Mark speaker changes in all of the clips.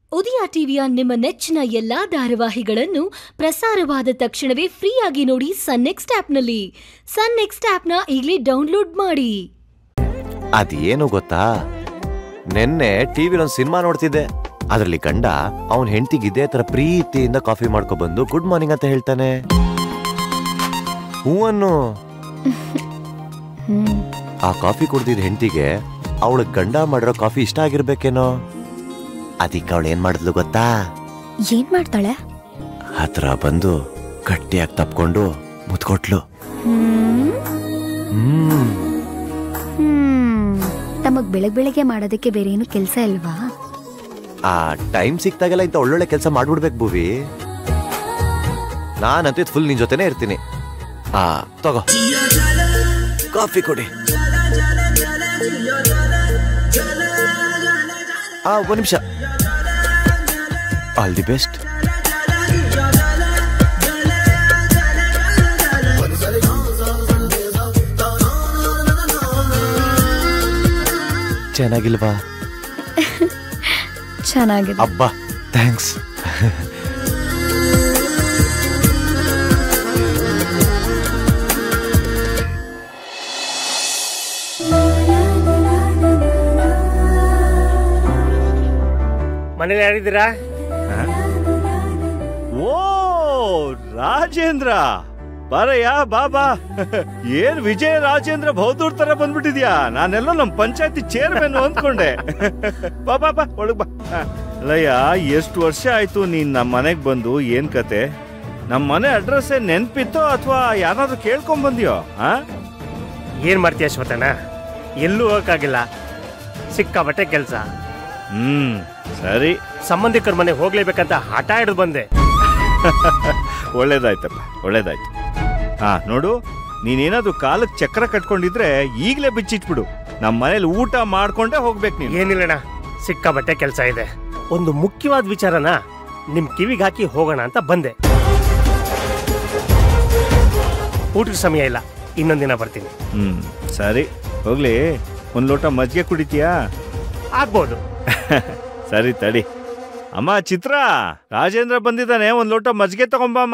Speaker 1: ಉದಯ ಟಿವಿಯ ನಿಮ್ಮ ನೆಚ್ಚಿನ ಎಲ್ಲಾ ಧಾರಾವಾಹಿಗಳನ್ನು ಪ್ರಸಾರವಾದ ತಕ್ಷಣವೇ ಫ್ರೀಯಾಗಿ ನೋಡಿ ಸನ್ ನೆಕ್ಸ್ಟ್ ಆಪ್ನಲ್ಲಿ. ಸನ್ ನೆಕ್ಸ್ಟ್ ಆಪ್ನ ಈಗಲೇ ಡೌನ್ಲೋಡ್ ಮಾಡಿ.
Speaker 2: ಅದೇನು ಗೊತ್ತಾ, ನೆನ್ನೆ ಟಿವಿಲಿ ಒಂದು ಸಿನಿಮಾ ನೋಡ್ತಿದ್ದೆ. ಅದರಲ್ಲಿ ಗಂಡ ಅವನ ಹೆಂಡತಿಗೆ ಇದೇ ತರ ಪ್ರೀತಿಯಿಂದ ಕಾಫಿ ಮಾಡ್ಕೊಬಂದು ಗುಡ್ ಮಾರ್ನಿಂಗ್ ಅಂತ ಹೇಳ್ತಾನೆ. ಹೂವನ್ನು ಆ ಕಾಫಿ ಕುಡ್ದಿದ್ದ ಹೆಂಡತಿಗೆ ಅವಳ ಗಂಡ ಮಾಡಿರೋ ಕಾಫಿ ಇಷ್ಟ ಆಗಿರ್ಬೇಕೇನೋ. ಅದಕ್ಕೆ ಅವಳು ಏನ್ ಮಾಡಿದ್ಲು ಗೊತ್ತಾ?
Speaker 3: ಏನ್ ಮಾಡ್ತಾಳೆ?
Speaker 2: ಹತ್ರ ಬಂದು ಗಟ್ಟಿಯಾಗಿ ತಪ್ಕೊಂಡು ಮುತ್ಕೊಟ್ಲು.
Speaker 3: ತಮಗ್ ಬೆಳಗ್ಗೆ ಮಾಡೋದಕ್ಕೆ ಬೇರೆ ಏನು ಕೆಲ್ಸ ಇಲ್ವಾ?
Speaker 2: ಆ ಟೈಮ್ ಸಿಕ್ತಾಗೆಲ್ಲ ಇಂತ ಒಳ್ಳೊಳ್ಳೆ ಕೆಲಸ ಮಾಡ್ಬಿಡ್ಬೇಕು ಭೂವಿ. ನಾನಂತೂ ಫುಲ್ ನಿನ್ ಜೊತೆನೆ ಇರ್ತೀನಿ. ತಗೋ ಕಾಫಿ ಕೊಡಿ. ಒಂದ್ ನಿಮಿಷ. All the best. ಚೆನ್ನಾಗಿಲ್ವಾ?
Speaker 3: ಚೆನ್ನಾಗಿದೆ.
Speaker 2: ಅಬ್ಬಾ ಥ್ಯಾಂಕ್ಸ್.
Speaker 4: ಮನೇಲಿ ಯಾರಿದ್ದೀರಾ?
Speaker 5: ಓ ರಾಜೇಂದ್ರ, ಬರಯ್ಯ ಬಾಬಾ. ಏನ್ ವಿಜಯ ರಾಜೇಂದ್ರ ಬಹುದೂರ್ ತರ ಬಂದ್ಬಿಟ್ಟಿದ್ಯಾ? ನಾನೆಲ್ಲ ನಮ್ ಪಂಚಾಯತಿ ಚೇರ್ಮನ್ ಅಂದ್ಕೊಂಡೆ. ಬಾಬಾ ಬಾ ಒಳಗ್ ಬಾ. ಅಲ್ಲಯ್ಯ, ಎಷ್ಟು ವರ್ಷ ಆಯ್ತು ನೀನ್ ನಮ್ ಮನೆಗ್ ಬಂದು? ಏನ್ ಕತೆ? ನಮ್ ಮನೆ ಅಡ್ರೆಸ್ ನೆನ್ಪಿತ್ತೋ ಅಥವಾ ಯಾರಾದ್ರೂ ಕೇಳ್ಕೊಂಡ್ ಬಂದ್ಯೋ?
Speaker 4: ಏನ್ ಮಾಡ್ತೀಯ ಶ್ವತನ? ಎಲ್ಲೂ ಹೋಗಕ್ಕಾಗಿಲ್ಲ, ಸಿಕ್ಕಾಬಟ್ಟೆ ಕೆಲ್ಸ.
Speaker 5: ಸರಿ,
Speaker 4: ಸಂಬಂಧಿಕರ ಮನೆಗೆ ಹೋಗ್ಲೇಬೇಕಂತ ಹಠ ಹಿಡಿದು ಬಂದೆ.
Speaker 5: ಒಳ್ಳೇದಾಯ್ತಪ್ಪ, ಒಳ್ಳೇದಾಯ್ತು. ನೋಡು, ನೀನೇನಾದ್ರೂ ಕಾಲಕ್ಕೆ ಚಕ್ರ ಕಟ್ಕೊಂಡಿದ್ರೆ ಈಗ್ಲೇ ಬಿಚ್ಚಿಟ್ಬಿಡು. ನಮ್ಮ ಮನೇಲಿ ಊಟ ಮಾಡ್ಕೊಂಡೇ ಹೋಗ್ಬೇಕು ನೀನು.
Speaker 4: ಏನಿಲ್ಲಣ್ಣ, ಸಿಕ್ಕಾಬಟ್ಟೆ ಕೆಲಸ ಇದೆ. ಒಂದು ಮುಖ್ಯವಾದ ವಿಚಾರನ ನಿಮ್ ಕಿವಿಗೆ ಹಾಕಿ ಹೋಗೋಣ ಅಂತ ಬಂದೆ. ಊಟದ ಸಮಯ ಇಲ್ಲ, ಇನ್ನೊಂದಿನ ಬರ್ತೀನಿ.
Speaker 5: ಸರಿ ಹೋಗ್ಲಿ. ಒಂದ್ ಲೋಟ ಮಜ್ಜಿಗೆ ಕುಡಿತೀಯಾ?
Speaker 4: ಆಗ್ಬೋದು.
Speaker 5: ಸರಿ ತಡಿ. ಅಮ್ಮ ಚಿತ್ರ, ರಾಜೇಂದ್ರ ಬಂದಿದ್ದಾನೆ, ಒಂದ್ ಲೋಟ ಮಜ್ಜಿಗೆ ತಗೊಂಬಮ್ಮ.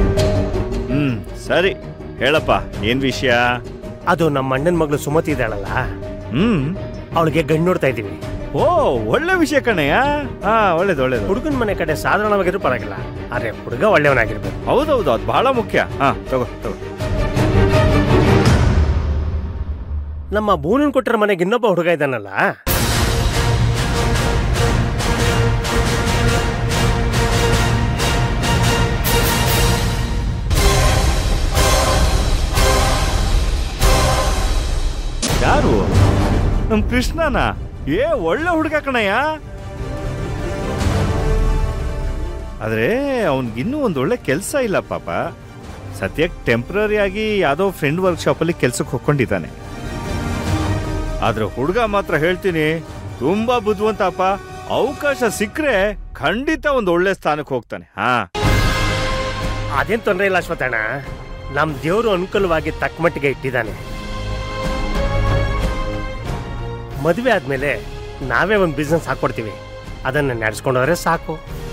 Speaker 5: ಸರಿ ಹೇಳಪ್ಪ, ಏನ್ ವಿಷಯ?
Speaker 4: ಅದು ನಮ್ಮ ಅಣ್ಣನ ಮಗಳು ಸುಮತಿ ಇದ್ದಾಳಲ್ಲ, ಅವಳಿಗೆ ಗಂಡು ನೋಡ್ತಾ ಇದ್ದೀವಿ.
Speaker 5: ಓ, ಒಳ್ಳೆ ವಿಷಯ ಕಣಯ್ಯ. ಒಳ್ಳೇದು ಒಳ್ಳೇದು.
Speaker 4: ಹುಡುಗನ ಮನೆ ಕಡೆ ಸಾಧಾರಣವಾಗಿರೋ ಪರವಾಗಿಲ್ಲ, ಆದ್ರೆ ಹುಡುಗ ಒಳ್ಳೆಯವನಾಗಿರ್ಬೇಕು.
Speaker 5: ಹೌದೌದು, ಅದು ಬಹಳ ಮುಖ್ಯ. ತಗೋ ತಗೋ.
Speaker 4: ನಮ್ಮ ಬೂನನ್ ಕೊಟ್ಟರ ಮನೆಗೆ ಇನ್ನೊಬ್ಬ ಹುಡುಗ ಇದ್ದಾನಲ್ಲ,
Speaker 5: ಯಾರು? ನಮ್ ಕೃಷ್ಣನ? ಒಳ್ಳೆ ಹುಡುಗ ಕಣಯ್ಯ. ಆದ್ರೆ ಅವನ್ಗಿನ್ನೂ ಒಂದ್ ಒಳ್ಳೆ ಕೆಲ್ಸ ಇಲ್ಲ ಪಾಪ. ಸದ್ಯಕ್ಕೆ ಟೆಂಪ್ರರಿ ಆಗಿ ಯಾವ್ದೋ ಫ್ರೆಂಡ್ ವರ್ಕ್ಶಾಪ್ ಅಲ್ಲಿ ಕೆಲ್ಸಕ್ಕೆ ಹೋಗ್ಕೊಂಡಿದ್ದಾನೆ. ಆದ್ರೆ ಹುಡುಗ ಮಾತ್ರ ಹೇಳ್ತೀನಿ, ತುಂಬಾ ಬುದ್ಧಿವಂತಪ್ಪ. ಅವಕಾಶ ಸಿಕ್ಕರೆ ಖಂಡಿತ ಒಂದ್ ಒಳ್ಳೆ ಸ್ಥಾನಕ್ಕೆ ಹೋಗ್ತಾನೆ.
Speaker 4: ಅದೇನ್ ತೊಂದ್ರೆ ಇಲ್ಲ ಅಶ್ವಥಣ್ಣ, ನಮ್ ದೇವ್ರು ಅನುಕೂಲವಾಗಿ ತಕ್ಕಮಟ್ಟಿಗೆ ಇಟ್ಟಿದ್ದಾನೆ. ಮದುವೆ ಆದ್ಮೇಲೆ ನಾವೇ ಒಂದು ಬಿಸ್ನೆಸ್ ಹಾಕೊಡ್ತೀವಿ, ಅದನ್ನ ನಡೆಸ್ಕೊಂಡವ್ರೆ ಸಾಕು.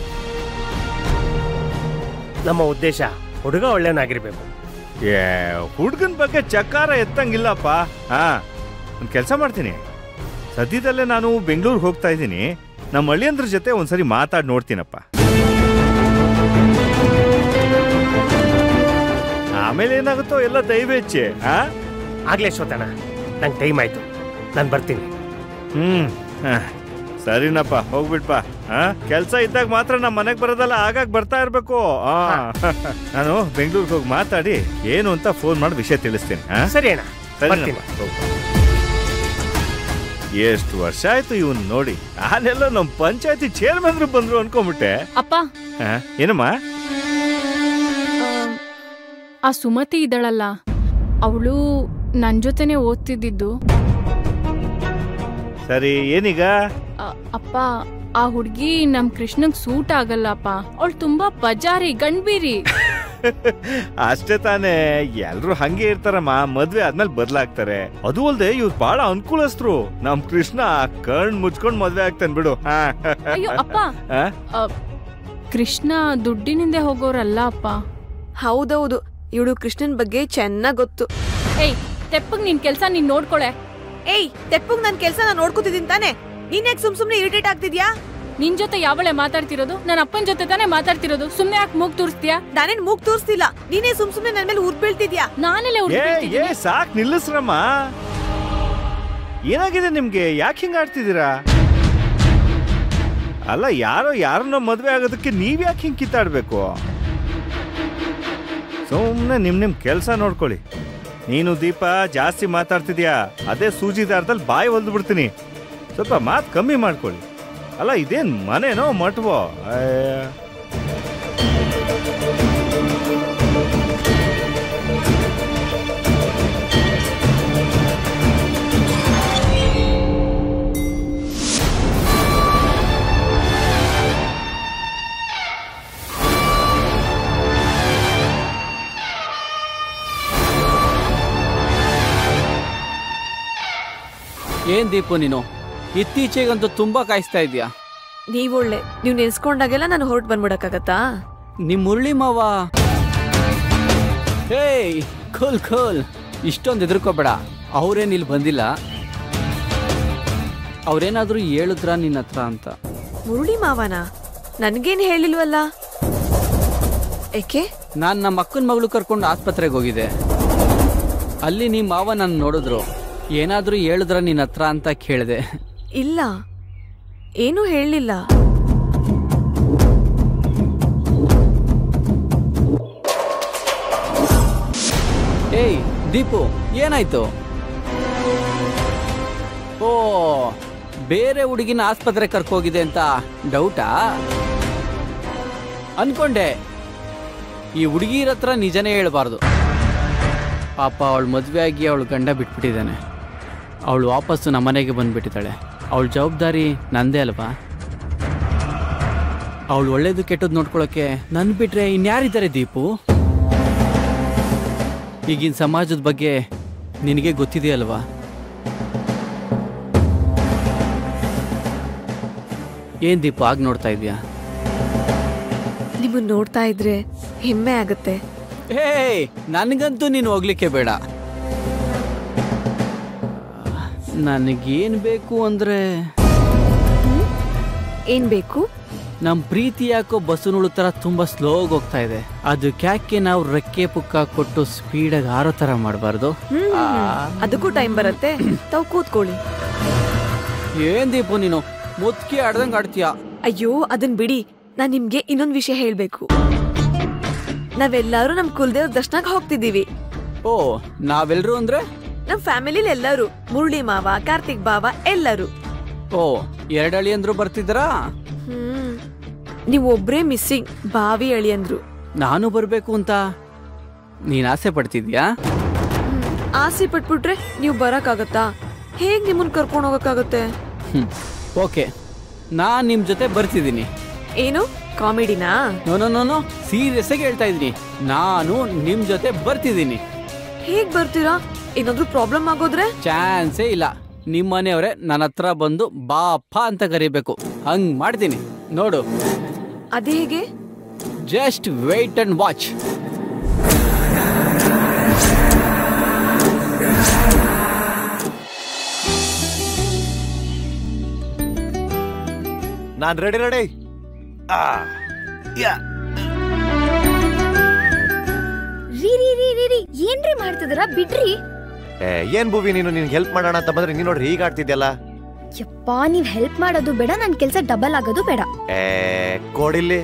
Speaker 4: ನಮ್ಮ ಉದ್ದೇಶ ಹುಡುಗ ಒಳ್ಳೆಯವನಾಗಿರ್ಬೇಕು.
Speaker 5: ಹುಡುಗನ ಬಗ್ಗೆ ಚಕಾರ ಎತ್ತಂಗಿಲ್ಲಪ್ಪ. ಒಂದು ಕೆಲಸ ಮಾಡ್ತೀನಿ, ಸದ್ಯದಲ್ಲೇ ನಾನು ಬೆಂಗಳೂರಿಗೆ ಹೋಗ್ತಾ ಇದ್ದೀನಿ. ನಮ್ಮ ಅಳಿಯಂದ್ರ ಜೊತೆ ಒಂದ್ಸರಿ ಮಾತಾಡಿ ನೋಡ್ತೀನಪ್ಪ. ಆಮೇಲೆ ಏನಾಗುತ್ತೋ ಎಲ್ಲ ದೈವೇಚ್ಛೆ.
Speaker 4: ಆಗ್ಲೇ ಶ್ವತಣ್ಣ, ನಂಗೆ ಟೈಮ್ ಆಯ್ತು, ನಾನು ಬರ್ತೀನಿ.
Speaker 5: ಸರಿನಪ್ಪ, ಹೋಗ್ಬಿಟ್ಪ. ಕೆಲ್ಸ ಇದ್ದಾಗ ಮಾತ್ರ ನಮ್ಮ ಮನೆಗೆ ಬರೋದಲ್ಲ, ಆಗಾಗ ಬರ್ತಾ ಇರ್ಬೇಕು. ನಾನು ಬೆಂಗಳೂರಿಗೆ ಹೋಗಿ ಮಾತಾಡಿ ಏನು ಅಂತ ಫೋನ್ ಮಾಡಿ ವಿಷಯ ತಿಳಿಸ್ತೀನಿ.
Speaker 4: ಸರಿ ಅಣ್ಣ, ಬರ್ತೀನಿ.
Speaker 5: ಎಷ್ಟು ವರ್ಷ ಆಯ್ತು ಇವನ್ ನೋಡಿ. ನಾನೆಲ್ಲ ನಮ್ ಪಂಚಾಯತಿ ಚೇರ್ಮನ್ ಬಂದ್ರು ಅನ್ಕೊಂಡ್ಬಿಟ್ಟೆ.
Speaker 6: ಅಪ್ಪ,
Speaker 5: ಏನಮ್ಮ?
Speaker 6: ಆ ಸುಮತಿ ಇದ್ದಾಳಲ್ಲ, ಅವಳು ನನ್ ಜೊತೆನೆ ಓದ್ತಿದ್ದು.
Speaker 5: ಸರಿ, ಏನೀಗ?
Speaker 6: ಅಪ್ಪ, ಆ ಹುಡ್ಗಿ ನಮ್ ಕೃಷ್ಣಂಗ್ ಸೂಟ್ ಆಗಲ್ಲಪ್ಪ. ಅವಳು ತುಂಬಾ ಬಜಾರಿ, ಗಂಡ್ಬೀರಿ.
Speaker 5: ಅಷ್ಟೇ ತಾನೇ, ಎಲ್ರು ಹಂಗೆ ಇರ್ತಾರಮ್ಮ, ಮದ್ವೆ ಆದ್ಮೇಲೆ ಬದ್ಲಾಗ್ತಾರೆ. ಅದು ಅಲ್ದೆ ಇವ್ರು ಬಹಳ ಅನುಕೂಲಸ್ಥರು. ನಮ್ ಕೃಷ್ಣ ಕಣ್ ಮುಚ್ಕೊಂಡ್ ಮದ್ವೆ ಆಗ್ತಾನೆ ಬಿಡು.
Speaker 6: ಅಯ್ಯೋ ಅಪ್ಪ, ಕೃಷ್ಣ ದುಡ್ಡಿನಿಂದ ಹೋಗೋರಲ್ಲ ಅಪ್ಪ.
Speaker 7: ಹೌದೌದು, ಇವಳು ಕೃಷ್ಣನ್ ಬಗ್ಗೆ ಚೆನ್ನಾಗ್ ಗೊತ್ತು.
Speaker 6: ಏಯ್ ತೆಪ್ಪಗ್ ನಿನ್ ಕೆಲ್ಸ ನೀನ್ ನೋಡ್ಕೊಳೆ.
Speaker 7: ಏಯ್ ತೆಪ್ಪಗ್ ನನ್ ಕೆಲ್ಸ ನಾನ್ ನೋಡ್ಕೊತಿದ್ದೀನಿ ತಾನೆ, ನೀನ್ ಯಾಕೆ ಸುಮ್ನೆ ಇರಿಟೇಟ್ ಆಗ್ತಿದ್ಯಾ?
Speaker 6: ನಿನ್ ಜೊತೆ ಯಾವಳೆ ಮಾತಾಡ್ತಿರೋದು? ನನ್ನ ಅಪ್ಪನ ಜೊತೆ ತಾನೇ ಮಾತಾಡ್ತಿರೋದು. ಸುಮ್ನೆ ಯಾಕೆ ಮೂಗ್ ತೋರಿಸ್ತೀಯಾ?
Speaker 7: ನಾನೇನ್ ಮೂಗ್ ತೋರಿಸ್ತಿಲ್ಲ, ನೀನೇ ಸುಮ್ನೆ ನನ್ ಮೇಲೆ ಉರ್ ಬೀಳ್ತಿದ್ಯಾ.
Speaker 6: ನಾನೆಲ್ಲ
Speaker 5: ಸಾಕ್ ನಿಲ್ಲಿಸ್ರಮ್ಮ. ಏನಾಗಿದೆ ನಿಮ್ಗೆ? ಯಾಕೆ ಹಿಂಗ ಆಡ್ತಿದ್ದೀರಾ? ಅಲ್ಲ, ಯಾರನ್ನೋ ಮದ್ವೆ ಆಗೋದಕ್ಕೆ ನೀವ್ ಯಾಕೆ ಹಿಂಗ್ ಕಿತ್ತಾಡ್ಬೇಕು? ಸುಮ್ನೆ ನಿಮ್ ಕೆಲ್ಸ ನೋಡ್ಕೊಳ್ಳಿ. ನೀನು ದೀಪ ಜಾಸ್ತಿ ಮಾತಾಡ್ತಿದ್ಯಾ, ಅದೇ ಸೂಜಿ ದಾರದಲ್ಲಿ ಬಾಯಿ ಹೊಲ್ದು ಬಿಡ್ತೀನಿ. ಸ್ವಲ್ಪ ಮಾತು ಕಮ್ಮಿ ಮಾಡ್ಕೊಳ್ಳಿ. ಅಲ್ಲ, ಇದೇನ್ ಮನೆನೋ ಮಠವೋ?
Speaker 8: ಏನ್ ದೀಪು ನೀನು ಇತ್ತೀಚೆಗಂತೂ ತುಂಬಾ ಕಾಯಿಸ್ತಾ ಇದೀಯಾ.
Speaker 7: ನೀವೊಳ್ಳೆ, ನೀವ್ ನೆನ್ಸ್ಕೊಂಡಾಗೆಲ್ಲ ನಾನು ಹೊರಟು ಬಂದ್ಬಿಡಕ್ಕಾಗತ್ತಾ?
Speaker 8: ನಿಮ್ ಮುರಳಿ ಮಾವ. ಹೇಯ್ ಖುಲ್ ಇಷ್ಟೊಂದು ಎದುರ್ಕೋಬೇಡ. ಅವ್ರೇನ್ ಇಲ್ಲಿ ಬಂದಿಲ್ಲ. ಅವ್ರೇನಾದ್ರೂ ಹೇಳಿದ್ರ ನಿನ್ನ ಹತ್ರ ಅಂತ?
Speaker 7: ಮುರಳಿ ಮಾವನ ನನ್ಗೇನ್ ಹೇಳಿಲ್ವಲ್ಲ. ಏಕೆ?
Speaker 8: ನಾನ್ ನಮ್ಮ ಅಕ್ಕನ ಮಗಳು ಕರ್ಕೊಂಡು ಆಸ್ಪತ್ರೆಗೆ ಹೋಗಿದ್ದೆ. ಅಲ್ಲಿ ನಿಮ್ ಮಾವ ನನ್ನ ನೋಡಿದ್ರು. ಏನಾದ್ರೂ ಹೇಳಿದ್ರ ನಿನ್ನ ಹತ್ರ ಅಂತ ಕೇಳಿದೆ.
Speaker 7: ಇಲ್ಲ, ಏನೂ ಹೇಳಲಿಲ್ಲ.
Speaker 8: ಏಯ್ ದೀಪು, ಏನಾಯ್ತು? ಓ, ಬೇರೆ ಹುಡುಗಿನ ಆಸ್ಪತ್ರೆ ಕರ್ಕೋಗಿದೆ ಅಂತ ಡೌಟಾ? ಅನ್ಕೊಂಡೆ. ಈ ಹುಡುಗಿರ ಹತ್ರ ನಿಜನೇ ಹೇಳ್ಬಾರ್ದು. ಪಾಪ ಅವಳು ಮದುವೆ ಆಗಿ ಅವಳು ಗಂಡ ಬಿಟ್ಬಿಟ್ಟಿದ್ದಾನೆ. ಅವಳು ವಾಪಸ್ಸು ನಮ್ಮನೆಗೆ ಬಂದ್ಬಿಟ್ಟಿದ್ದಾಳೆ. ಅವಳ ಜವಾಬ್ದಾರಿ ನಂದೇ ಅಲ್ವಾ? ಅವಳು ಒಳ್ಳೇದು ಕೆಟ್ಟದ್ದು ನೋಡ್ಕೊಳಕ್ಕೆ ನನ್ ಬಿಟ್ರೆ ಇನ್ಯಾರಿದ್ದಾರೆ ದೀಪು? ಈಗಿನ ಸಮಾಜದ ಬಗ್ಗೆ ನಿನಗೆ ಗೊತ್ತಿದೆಯಲ್ವಾ? ಏನ್ ದೀಪು ಆಗ ನೋಡ್ತಾ ಇದೀಯಾ?
Speaker 7: ನಿಮ್ಮನ್ನ ನೋಡ್ತಾ ಇದ್ರೆ ಹೆಮ್ಮೆ ಆಗತ್ತೆ.
Speaker 8: ಹೇ, ನನಗಂತೂ ನೀನು ಹೋಗ್ಲಿಕ್ಕೆ ಬೇಡ. ನನಗೇನ್ ಬೇಕು ಅಂದ್ರೆ,
Speaker 7: ಏನ್ ಬೇಕು?
Speaker 8: ನಮ್ ಪ್ರೀತಿ ಯಾಕೋ ಬಸ್ಸುನುಳು ತರ ತುಂಬಾ ಸ್ಲೋಗ್ ಹೋಗ್ತಾ ಇದೆ. ಅದಕ್ಕೆ ನಾವು ರೆಕ್ಕೆ ಪುಕ್ಕ ಕೊಟ್ಟು ಸ್ಪೀಡಾಗಿ ಹಾರೋ ತರ ಮಾಡಬಾರ್ದು?
Speaker 7: ಅದಕ್ಕೂ ಟೈಮ್ ಬರುತ್ತೆ, ತಾವು ಕೂತ್ಕೊಳ್ಳಿ.
Speaker 8: ಏನ್ ದೀಪು ನೀನು ಮುತ್ಕಿ ಆಡ್ದಂಗ್ ಆಡ್ತೀಯ?
Speaker 7: ಅಯ್ಯೋ ಅದನ್ ಬಿಡಿ, ನಾನ್ ನಿಮ್ಗೆ ಇನ್ನೊಂದ್ ವಿಷಯ ಹೇಳ್ಬೇಕು. ನಾವೆಲ್ಲರೂ ನಮ್ ಕುಲದೇವ್ರ ದರ್ಶನಕ್ಕೆ ಹೋಗ್ತಿದೀವಿ.
Speaker 8: ಓ, ನಾವೆಲ್ರು ಅಂದ್ರೆ?
Speaker 7: ನಮ್ ಫ್ಯಾಮಿಲಿಲಿ ಎಲ್ಲರೂ, ಮುರಳಿ ಮಾವ, ಕಾರ್ತಿಕ್ ಬಾವ ಎಲ್ಲರೂ.
Speaker 8: ಓ, 2 ಅಳಿಯಂದ್ರು ಬರ್ತಿದ್ರಾ?
Speaker 7: ನೀವ್ ಒಬ್ರೇ ಮಿಸ್ಸಿಂಗ್, ಬಾವಿ ಅಳಿಯಂದ್ರು.
Speaker 8: ನಾನು ಬರ್ಬೇಕು ಅಂತ ನೀನ್ ಆಸೆ ಪಡ್ತಿದ್ಯಾ?
Speaker 7: ಆಸೆ ಪಟ್ಬಿಟ್ರೆ ನೀವ್ ಬರಕ್ಕಾಗತ್ತಾ? ಹೇಗ್ ನಿಮ್ಮನ್ ಕರ್ಕೊಂಡ್ ಹೋಗಕ್ಕಾಗತ್ತೆ?
Speaker 8: ಓಕೆ, ನಾನ್ ನಿಮ್ ಜೊತೆ ಬರ್ತಿದ್ದೀನಿ.
Speaker 7: ಏನು ಕಾಮಿಡಿನಾ?
Speaker 8: ನೋ, ಸೀರಿಯಸ್ ಆಗಿ ಹೇಳ್ತಾ ಇದ್ದೀನಿ. ನಾನು ನಿಮ್ ಜೊತೆ ಬರ್ತಿದ್ದೀನಿ.
Speaker 7: ಹೇಗ್ ಬರ್ತೀರಾ? ಏನಾದ್ರೂ ಪ್ರಾಬ್ಲಮ್ ಆಗೋದ್ರೆ?
Speaker 8: ಚಾನ್ಸೇ ಇಲ್ಲ. ನಿಮ್ ಮನೆಯವರೇ ನನ್ನ ಹತ್ರ ಬಂದು ಬಾಪ ಅಂತ ಕರಿಬೇಕು. ಹಂಗ್ ಮಾಡ್ತೀನಿ ನೋಡು.
Speaker 7: ಅದೇ ಹೇಗೆ?
Speaker 8: Just wait and watch.
Speaker 2: ನಾನ್ ರೆಡಿ.
Speaker 3: ರೀ ಏನ್ರಿ ಮಾಡ್ತಿದ್ದೀರಾ? ಬಿಡ್ರಿ.
Speaker 2: ಏನ್ ಭೂವಿ, ನೀನು ನಿನ್ಗೆ ಹೆಲ್ಪ್ ಮಾಡೋಣ ಅಂತ ಬಂದ್ರೆ ನೀನ್ ನೋಡ್ರಿ ಹೀಗ ಆಡ್ತಿದ್ಯಲ್ಲ.
Speaker 3: ಯಪ್ಪಾ, ನೀವ್ ಹೆಲ್ಪ್ ಮಾಡೋದು ಬೇಡ, ನನ್ ಕೆಲ್ಸ ಡಬಲ್ ಆಗೋದು ಬೇಡ.
Speaker 2: ಕೊಡಿಲ್ಲಿ.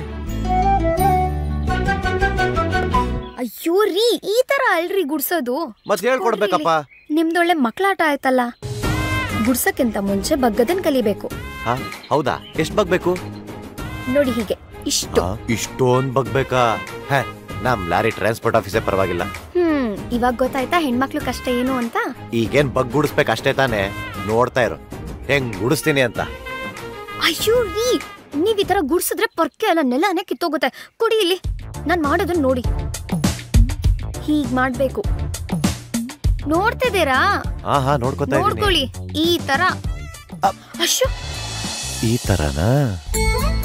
Speaker 3: ಅಯ್ಯೋ ರೀ, ಈ ತರ ಅಲ್ರಿ ಗುಡ್ಸೋದು.
Speaker 2: ಮತ್ತೆ ಹೇಳ್ಕೊಡ್ಬೇಕಪ್ಪ.
Speaker 3: ನಿಮ್ದೊಳ್ಳೆ ಮಕ್ಳಾಟ ಆಯ್ತಲ್ಲ. ಗುಡ್ಸಕ್ಕಿಂತ ಮುಂಚೆ ಬಗ್ಗದನ್ ಕಲಿಬೇಕು.
Speaker 2: ಹೌದಾ? ಎಷ್ಟ್ ಬಗ್ಬೇಕು?
Speaker 3: ನೋಡಿ ಹೀಗೆ,
Speaker 2: ಇಷ್ಟೊಂದ್ ಬಗ್ಬೇಕಾ? ನಮ್ ಲಾರಿ ಟ್ರಾನ್ಸ್ಪೋರ್ಟ್ ಆಫೀಸೇ ಪರವಾಗಿಲ್ಲ.
Speaker 3: ಇವಾಗ ಗೊತ್ತಾಯ್ತಾ ಹೆಣ್ಮಕ್ಳು ಕಷ್ಟ ಏನು ಅಂತ?
Speaker 2: ಈಗೇನ್ ಬಗ್ ಗುಡಿಸ್ಬೇಕು ಅಷ್ಟೇ ತಾನೆ? ನೋಡ್ತಾ ಇರು ಹೆಂಗ್ ಗುಡಿಸ್ತೀನಿ ಅಂತ.
Speaker 3: ಅಯ್ಯೋ ರೀ, ನೀವ್ ಈ ತರ ಗುಡ್ಸಿದ್ರೆ ಪರ್ಕೆ ಎಲ್ಲ ನೆಲನೇ ಕಿತ್ತೋಗುತ್ತೆ. ಕುಡಿ ಇಲ್ಲಿ, ನಾನ್ ಮಾಡೋದನ್ನ ನೋಡಿ. ಹೀಗ್ ಮಾಡ್ಬೇಕು. ನೋಡ್ತಿದ್ದೀರಾ?
Speaker 2: ಹಾ ನೋಡ್ಕೊತಾ ಇದ್ದೀನಿ.
Speaker 3: ನೋಡ್ಕೊಳ್ಳಿ ಈ ತರ. ಅಶ್ಶೋ,
Speaker 2: ಈ ತರನಾ?